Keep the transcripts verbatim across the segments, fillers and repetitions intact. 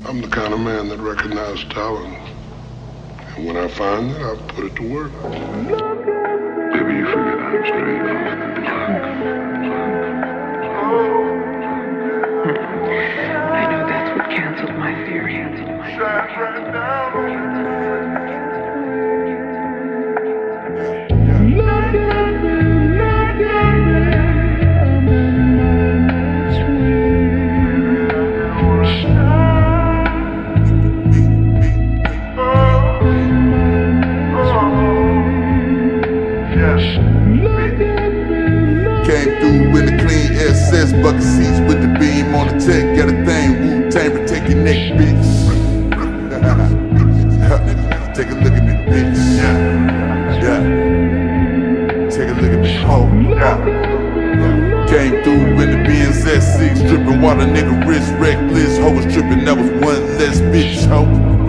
I'm the kind of man that recognizes talent. And when I find it, I put it to work. Maybe you forget I'm straight off the trunk. I know that's what canceled my theory. Came through in the clean S S, bucket seats with the beam on the tech. Got a thing, Wu-Tang, protect your neck, bitch. Take a look at me, bitch. Yeah. Take a look at me, ho. Yeah. Came through in the Benz S six, dripping water, nigga wrist reckless. Ho was tripping, that was one less bitch, ho.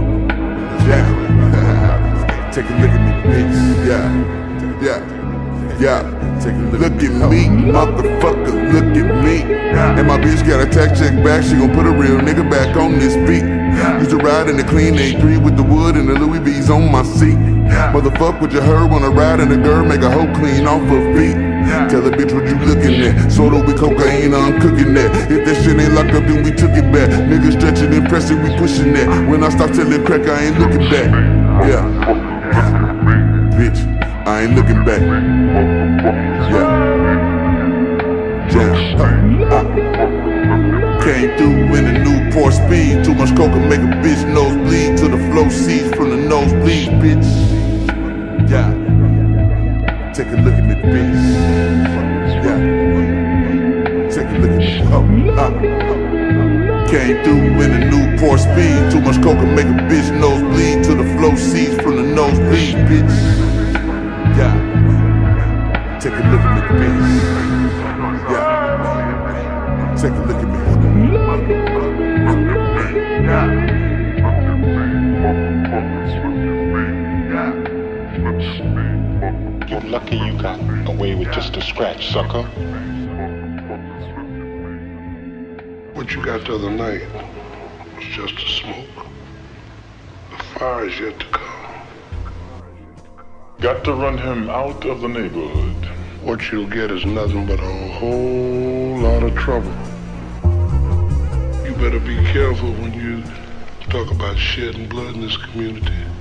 Yeah. Take a look at me, bitch. Yeah. Yeah. Yeah, take a look, look at me, motherfucker, look at me. And my bitch got a tax check back, she gon' put a real nigga back on this beat. Used to ride in the clean A three with the wood and the Louis V's on my seat. Motherfuck what you heard, wanna ride in the girl, make a hoe clean off her feet. Tell a bitch what you looking at, soda with cocaine, I'm cooking that. If that shit ain't locked up, then we took it back. Niggas stretching and pressing, we pushing that. When I stop telling crack, I ain't looking back. Yeah, bitch, I ain't looking back. Yeah, yeah. Uh, uh. Came through in a Newport speed. Too much coke can make a bitch nose bleed to the flow seats from the nosebleed, bitch. Yeah. Take a look at me, bitch. Yeah. Take a look at me. Oh, uh. Came through in a Newport speed. Too much coke can make a bitch nose bleed to the flow seats from the nosebleed, bitch. Yeah. Take a look at me, bitch. Yeah. Take a look at me. You're lucky you got away with just a scratch, sucker. What you got the other night was just a smoke. The fire is yet to come. Got to run him out of the neighborhood. What you'll get is nothing but a whole lot of trouble. You better be careful when you talk about shedding blood in this community.